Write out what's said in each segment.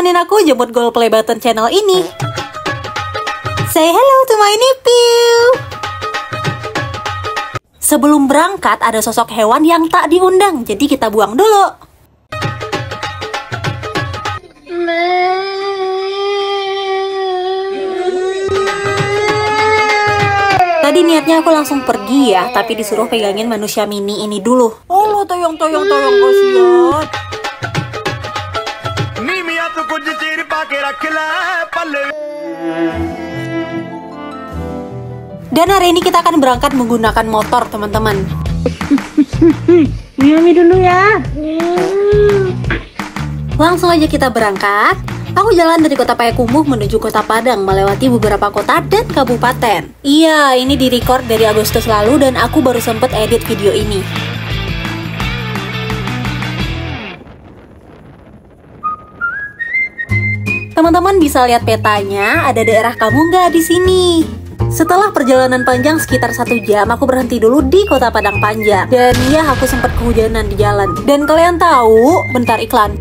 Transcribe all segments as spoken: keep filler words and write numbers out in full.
temenin aku jemput Gold Play Button channel ini. Say hello to my nephew. Sebelum berangkat ada sosok hewan yang tak diundang, jadi kita buang dulu. Tadi niatnya aku langsung pergi ya, tapi disuruh pegangin manusia mini ini dulu. Oh lo toyong-toyong-toyong kasihan. Dan hari ini kita akan berangkat menggunakan motor, teman-teman. Mami dulu ya. Langsung aja kita berangkat. Aku jalan dari kota Payakumbuh menuju kota Padang, melewati beberapa kota dan kabupaten. Iya, ini direcord dari Agustus lalu dan aku baru sempet edit video ini. Teman-teman bisa lihat petanya, ada daerah kamu nggak di sini? Setelah perjalanan panjang sekitar satu jam, aku berhenti dulu di kota Padang Panjang. Dan ya, aku sempat kehujanan di jalan. Dan kalian tahu, bentar iklan.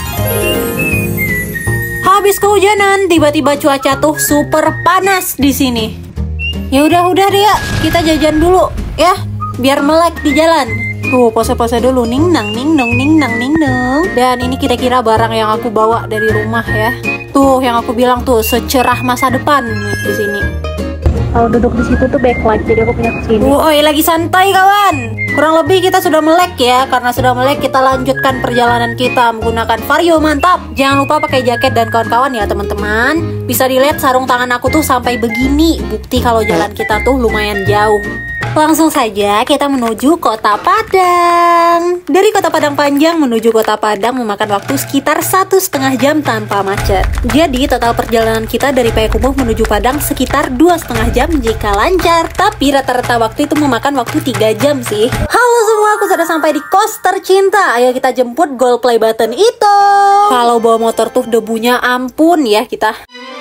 Habis kehujanan, tiba-tiba cuaca tuh super panas di sini. Ya udah udah deh ya, kita jajan dulu ya, biar melek di jalan. Tuh, pose-pose dulu, ning nang ning nong ning nang ning nong. Dan ini kira-kira barang yang aku bawa dari rumah ya. Tuh, yang aku bilang tuh secerah masa depan nih di sini. Kalau duduk di situ tuh backlight, jadi aku punya kesini. Woi, lagi santai kawan. Kurang lebih kita sudah melek ya. Karena sudah melek, kita lanjutkan perjalanan kita menggunakan Vario mantap. Jangan lupa pakai jaket dan kawan-kawan ya teman-teman. Bisa dilihat sarung tangan aku tuh sampai begini. Bukti kalau jalan kita tuh lumayan jauh. Langsung saja kita menuju kota Padang. Dari kota Padang Panjang menuju kota Padang memakan waktu sekitar satu setengah jam tanpa macet. Jadi total perjalanan kita dari Payakumbuh menuju Padang sekitar dua setengah jam jika lancar. Tapi rata-rata waktu itu memakan waktu tiga jam sih. Halo semua, aku sudah sampai di kos tercinta. Ayo kita jemput Gold Play Button itu. Kalau bawa motor tuh debunya ampun ya kita.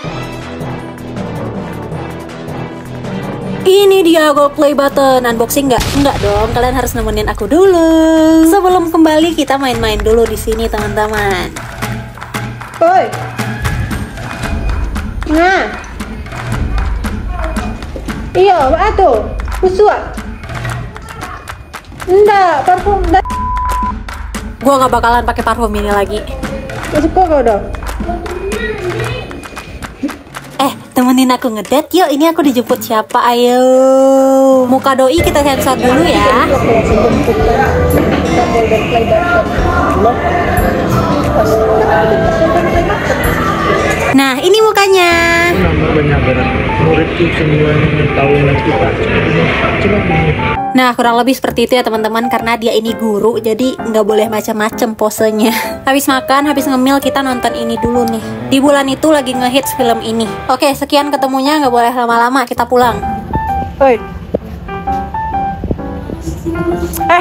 Ini dia Gold Play Button. Unboxing nggak? Nggak dong, kalian harus nemenin aku dulu. Sebelum kembali kita main-main dulu di sini teman-teman. Oi. Nah. Iya, apa tuh? Usua. Enggak, parfum enggak. Gua nggak bakalan pakai parfum ini lagi. Masuk kok dong. Eh, temenin aku ngedate yuk. Ini aku dijemput siapa? Ayo. Muka doi kita sensor dulu ya. Nah, ini mukanya. Nah, kurang lebih seperti itu ya teman-teman. Karena dia ini guru, jadi nggak boleh macam-macam posenya. Habis makan, habis ngemil, kita nonton ini dulu nih. Di bulan itu lagi ngehits film ini. Oke, sekian ketemunya, nggak boleh lama-lama, kita pulang. Oi. Eh.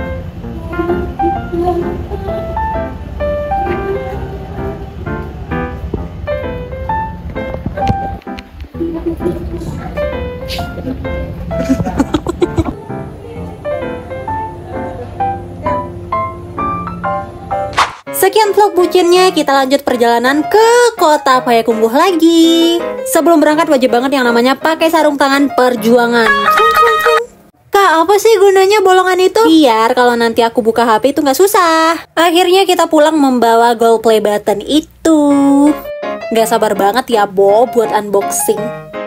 Sekian vlog bucinnya, kita lanjut perjalanan ke kota Payakumbuh lagi. Sebelum berangkat wajib banget yang namanya pakai sarung tangan perjuangan. Kak, apa sih gunanya bolongan itu? Biar kalau nanti aku buka H P itu nggak susah. Akhirnya kita pulang membawa Gold Play Button itu. Nggak sabar banget ya Bo buat unboxing.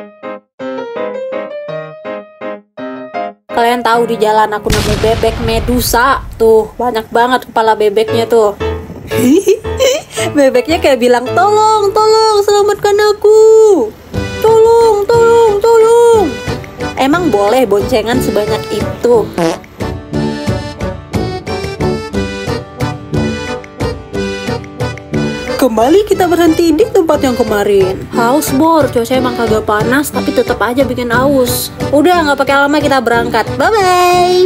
Kalian tahu di jalan aku nemu bebek Medusa. Tuh, banyak banget kepala bebeknya tuh. Bebeknya kayak bilang, tolong, tolong, selamatkan aku. Tolong, tolong, tolong. Emang boleh boncengan sebanyak itu? Kembali kita berhenti di tempat yang kemarin. Haus bor, cuaca emang kagak panas tapi tetap aja bikin aus. Udah nggak pakai lama kita berangkat. Bye bye.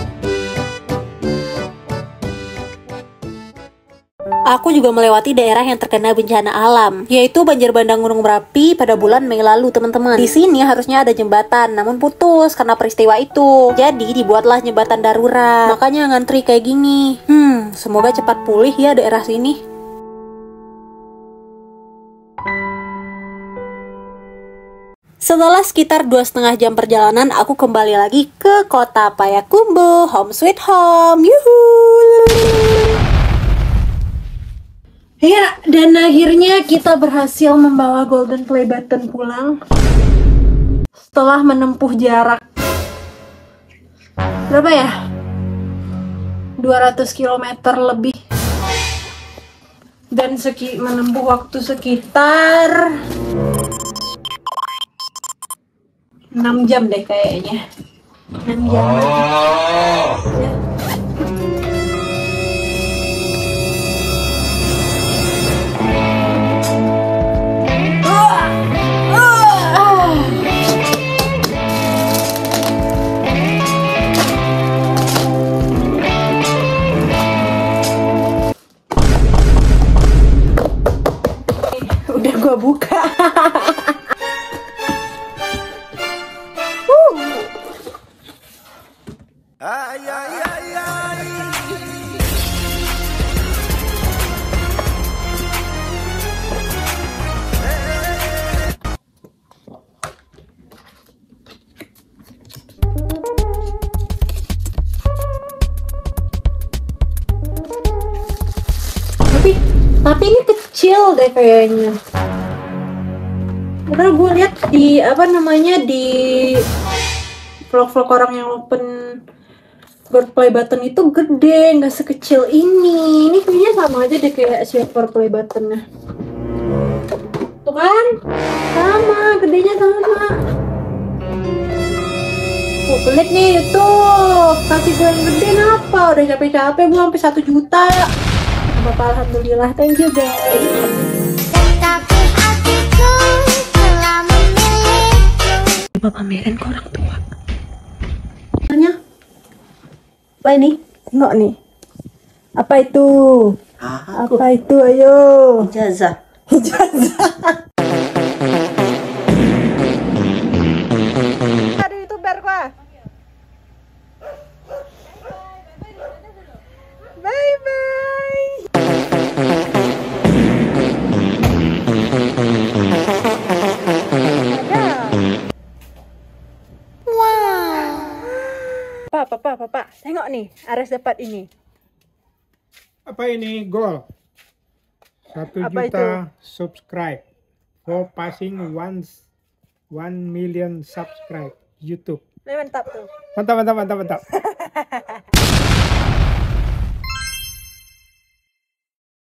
Aku juga melewati daerah yang terkena bencana alam, yaitu banjir bandang Gunung Merapi pada bulan Mei lalu, teman-teman. Di sini harusnya ada jembatan, namun putus karena peristiwa itu. Jadi dibuatlah jembatan darurat. Makanya ngantri kayak gini. Hmm, semoga cepat pulih ya daerah sini. Setelah sekitar dua setengah jam perjalanan, aku kembali lagi ke kota Payakumbuh, home sweet home. Yuhu. Ya, dan akhirnya kita berhasil membawa golden play button pulang setelah menempuh jarak berapa ya? dua ratus kilometer lebih, dan seki menempuh waktu sekitar enam jam deh kayaknya. enam jam. Oh. Ya. Udah gua buka. Ay, ay, ay, ay. Tapi, tapi ini kecil deh kayaknya. Karena gue lihat di apa namanya di vlog-vlog orang yang open Gold play button itu gede, nggak sekecil ini. Ini kayaknya sama aja deh kayak silver play buttonnya. Tuh kan? Sama, gedenya sama. Oh, pelit nih YouTube. Kasih gue yang gede kenapa? Udah capek-capek gue sampai satu juta. Bapak alhamdulillah, thank you guys. Tetapi hatiku telah memilihmu. Bapak pamerin ke orang tua. Tanya. Apa ini? Tengok nih. Apa itu? Ah, Apa itu? Ayo. ijazah. Ijazah. Ada YouTuber gua. Bye bye. Papa, papa, papa, tengok nih, Ares dapat ini. Apa ini? Goal satu Apa juta itu? subscribe for passing once one million subscribe YouTube. Mantap tuh. Mantap, mantap, mantap, mantap.